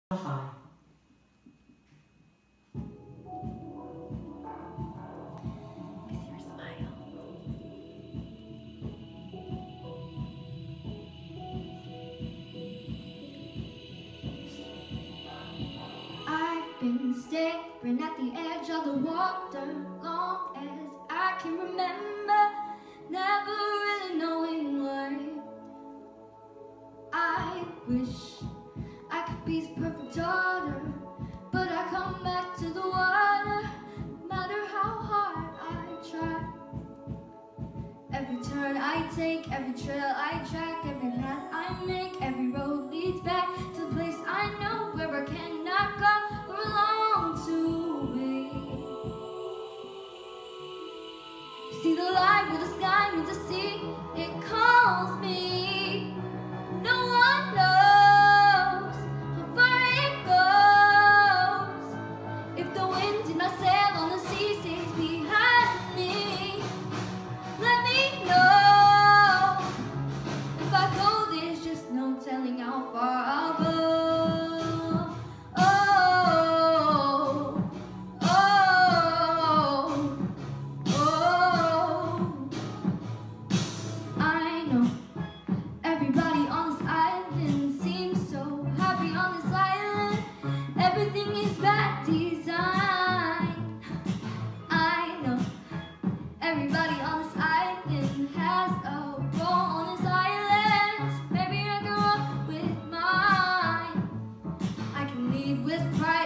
High. Kiss your smile. I've been staring at the edge of the water long as I can remember, never really knowing why. I wish I could be his perfect daughter, but I come back to the water, no matter how hard I try. Every turn I take, every trail I track, every path I make, every road leads back to the place I know where I cannot go or long to be. See the light where the sky meets the sea, it calls me. No one knows how far it goes. If the wind did not sail on the sea stays behind me, let me know. If I go, there's just no telling how far I'll go. Oh, oh, oh. I know everybody on this island seems so happy on this island. Everything is bad design. I know everybody on this island has a role on this island. Maybe I can roll with mine. I can lead with pride.